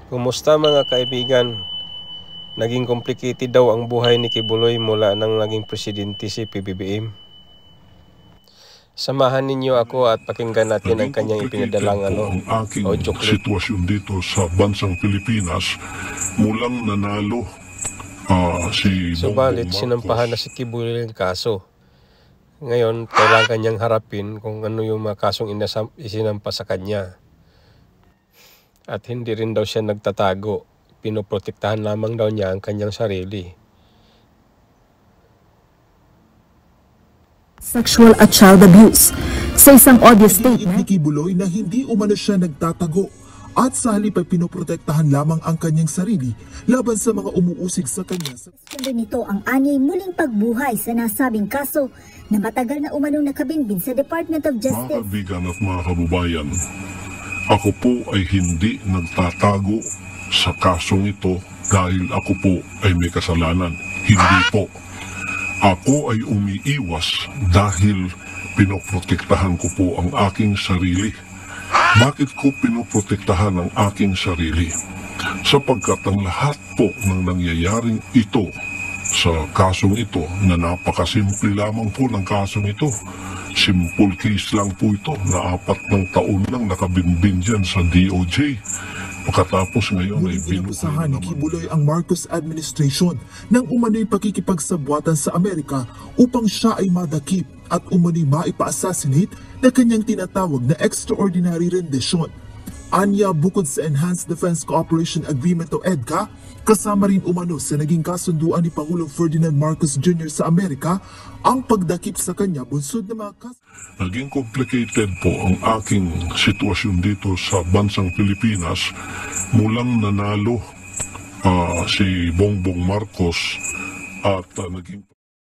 Kumusta mga kaibigan? Naging complicated daw ang buhay ni Kibuloy mula nang naging presidente si PBBM. Samahan ninyo ako at pakinggan natin ang kanyang ipinadalang ang aking sitwasyon dito sa bansang Pilipinas mulang nanalo si Subalit, Bongbong sinampahan na si Kibuloy ng kaso. Ngayon, kailangan niyang harapin kung ano yung mga kasong isinampa sa kanya. At hindi rin daw siya nagtatago. Pinoprotektahan lamang daw niya ang kanyang sarili. Sexual at child abuse. Sa isang audio statement, ni Kibuloy na hindi umano siya nagtatago at sa halip ay pinoprotektahan lamang ang kanyang sarili laban sa mga umuusig sa kanya. Sundo nito ang anyay muling pagbuhay sa nasabing kaso na matagal na umanong nakabinbin sa Department of Justice. Mga kaibigan at mga kababayan, ako po ay hindi nagtatago sa kasong ito dahil ako po ay may kasalanan. Hindi po. Ako ay umiiwas dahil pinoprotektahan ko po ang aking sarili. Bakit ko pinoprotektahan ang aking sarili? Sapagkat ang lahat po ng nangyayaring ito sa kasong ito na napakasimple lamang po ng kasong ito. Simple case lang po ito na 4 taon lang nakabinbin dyan sa DOJ. Pagkatapos ngayon ay binukusahan ni Kibuloy ang Marcos administration nang umano'y pakikipagsabwatan sa Amerika upang siya ay madakip at umano'y maipa-assassinate na kanyang tinatawag na extraordinary rendition. Anya, bukod sa Enhanced Defense Cooperation Agreement o EDCA, kasama rin umano sa naging kasunduan ni Pangulong Ferdinand Marcos Jr. sa Amerika ang pagdakip sa kanya bunsod na mga Naging complicated po ang aking sitwasyon dito sa bansang Pilipinas mulang nanalo si Bongbong Marcos at naging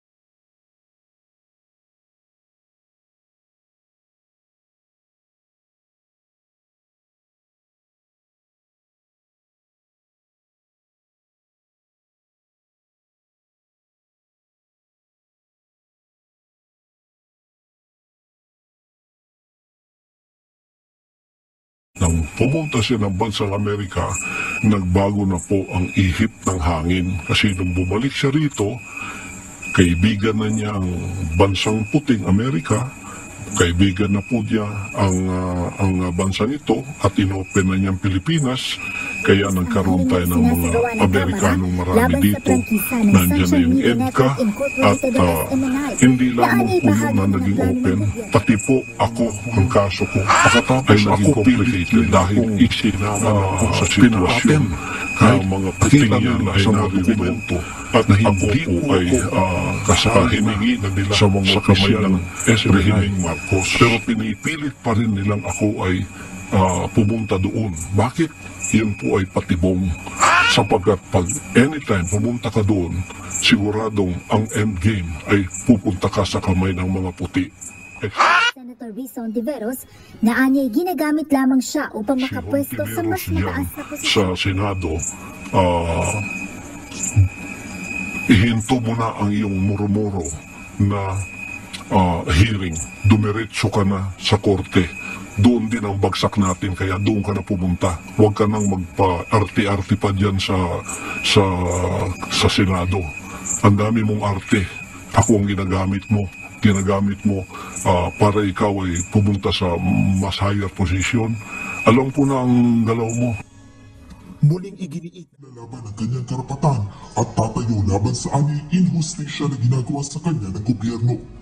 nang pumunta siya ng bansang Amerika, nagbago na po ang ihip ng hangin kasi nung bumalik siya rito, kaibigan na niya ang bansang puting Amerika, kaibigan na po niya ang bansang ito at inopen na niyang Pilipinas, kaya nagkaroon tayo ng mga Amerikanong marami dito. Nandiyan na yung EDCA at hindi lamang po yung na naging open, pati po ako ang kaso ko. Pagkatapos ako complicated dahil isinama ako sa sitwasyon ng mga puting yan ay narimento at hindi po ay kasahiningi na nila sa mga kamay ng rehimeng Marcos. Pero pinipilit pa rin nilang ako ay pumunta doon. Bakit? Yun po ay patibong sapagkat pag anytime pumunta ka doon, siguradong ang endgame ay pupunta ka sa kamay ng mga puti. Senator Rizon Tiveros na anyay ginagamit lamang siya upang makapwesto sa mas mataas na posisyon. Sa Senado, ihinto mo na ang iyong murmuro na hearing. Dumiretso ka na sa korte. Doon din ang bagsak natin, kaya doon ka na pumunta. Huwag ka nang magpa-arte-arte pa dyan sa Senado. Ang dami mong arte. Ako ang ginagamit mo para ikaw ay pumunta sa mas higher position. Alam ko na ang galaw mo. Muling iginiit na laban ang kanyang karapatan at tatayo laban sa ani injustisya na ginagawa sa kanya ng gobyerno.